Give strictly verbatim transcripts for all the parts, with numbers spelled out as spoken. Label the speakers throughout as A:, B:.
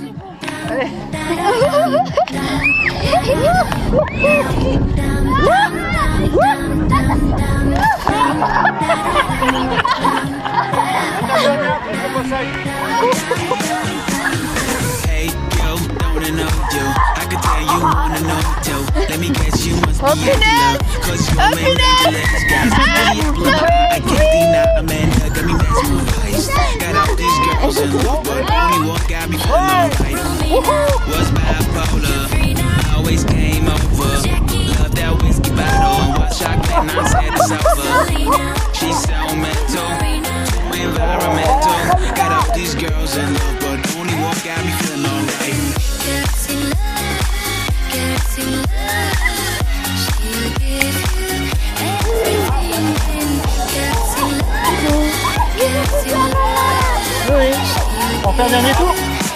A: Allez.
B: Hey, yo, don't know you. I could tell you wanna know too. Let me guess, you must be in love. Cause you made the legs, guys. I can't deny, Amanda got me mesmerized. Got all these girls in love, but only one got me feeling right. Was bipolar, always came over. Love that whiskey bottle, watch chocolate, and I said it's over. She's so mental, too environmental. Got all these girls in love, but only one got me feeling alright.
A: Oui, on fait un dernier tour.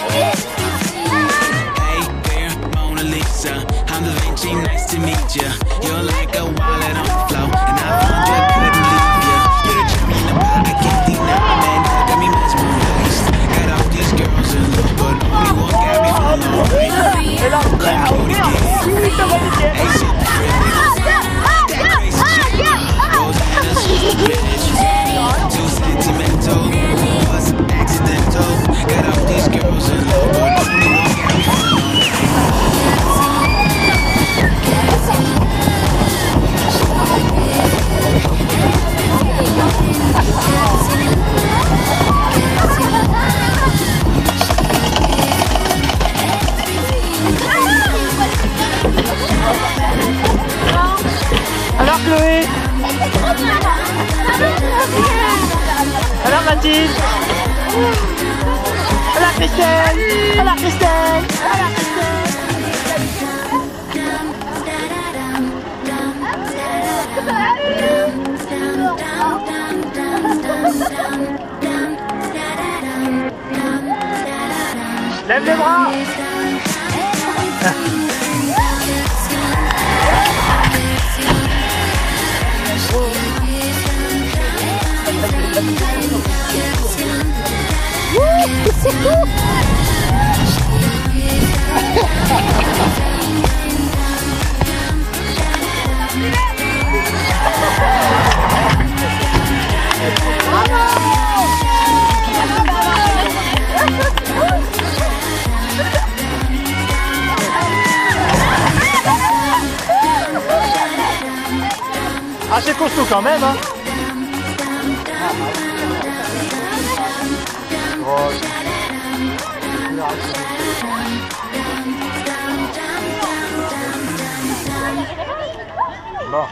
B: Hey there, Mona Lisa, I'm the Vinci, nice to meet ya. You're like a wallet on the floor, and I found you, couldn't leave ya. You're the cherry in the pie, I can't deny, man, you got me mesmerized. Got all these girls in love, but only one got me feeling alright. Come cutie cat, hey super friendly, that crazy chick, goes in a super bitch, too sentimental, was accidental. Got all these girls in love, but only one got me feeling
A: Alors Chloé. Alors Mathilde. Alors Christelle. Alors Christelle. Alors Christelle. Lève les bras. Ah, c'est costaud quand même, hein. Bon.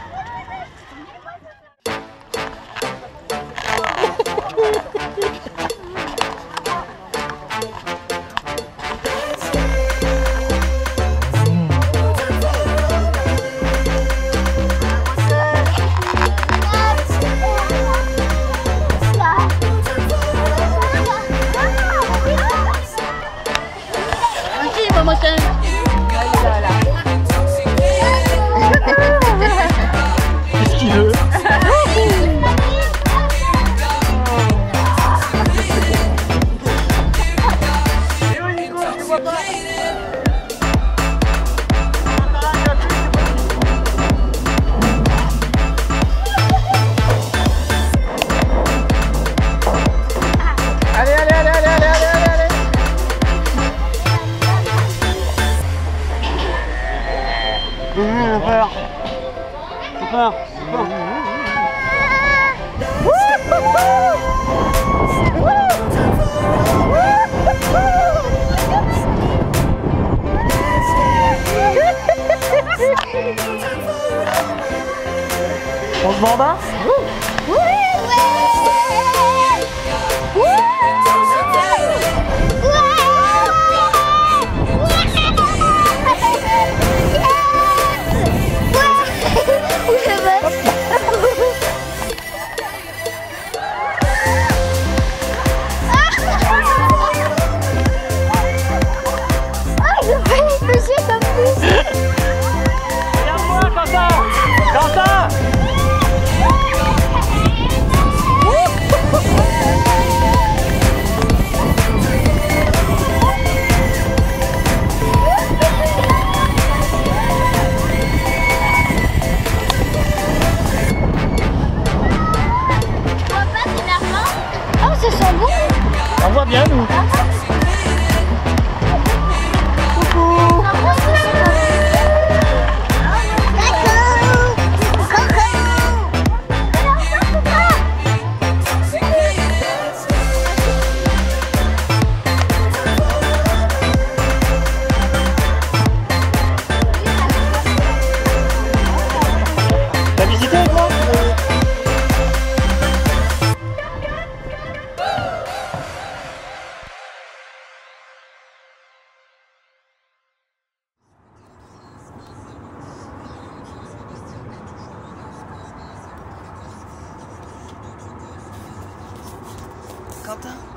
A: Qu'est-ce qu'il veut? Allez, allez, allez, allez, allez, allez, allez. Mmh, peur. Peur. Peur. On se met en bas? Regarde-moi, Quentin! Quentin!
B: Quentin.